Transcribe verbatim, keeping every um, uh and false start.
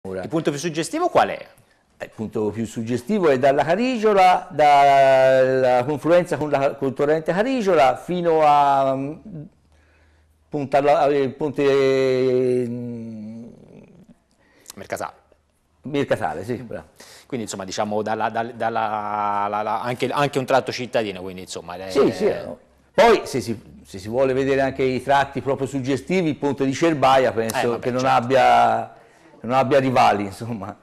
Il punto più suggestivo qual è? Il punto più suggestivo è dalla Carigiola, dalla confluenza con, la, con il torrente Carigiola fino a Punta, Ponte Mercasale. Mercasale, sì. Bravo. Quindi insomma diciamo dalla, dalla, dalla, la, la, anche, anche un tratto cittadino, quindi insomma... Le, sì, sì. Poi se si, se si vuole vedere anche i tratti proprio suggestivi, il ponte di Cerbaia penso eh, vabbè, che non, certo. abbia, non abbia rivali, insomma.